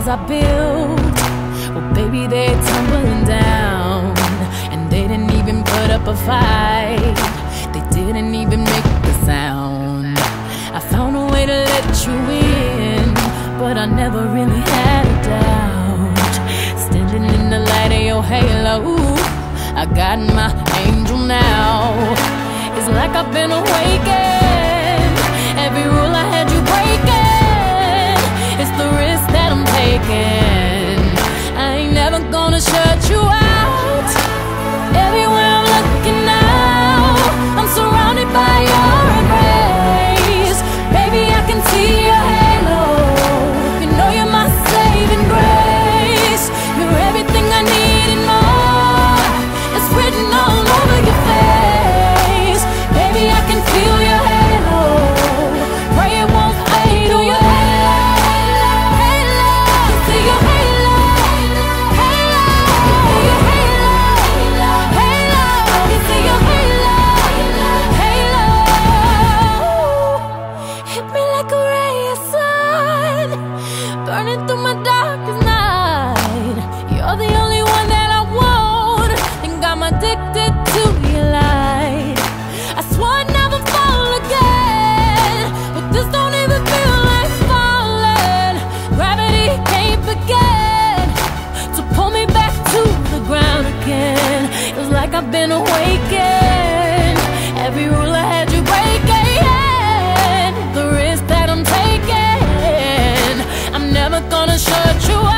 I built, well baby, they're tumbling down. And they didn't even put up a fight, they didn't even make the sound. I found a way to let you in, but I never really had a doubt. Standing in the light of your halo, I got my angel now. It's like I've been awakened. Every rule I had you breaking, it's the risk that I'm taking. I ain't never gonna shut you out. Everywhere I'm looking now, I'm surrounded by your embrace. Baby, I can see your halo. You know you're my saving grace. You're everything I need and more. It's written all over your face. Baby, I can feel your halo. Pray it won't fade away. See your halo, halo, your halo, halo. See your halo, halo. Hit me like a ray of sun, burning through my darkest night. You're the only one that I want, think I'm addicted to your light. I swore I'd never fall again, but this don't even feel like falling. Gravity can't begin to pull me back to the ground again. It's like I've been awakened. Every rule I had you breaking, the risk that I'm taking, I'm never gonna shut you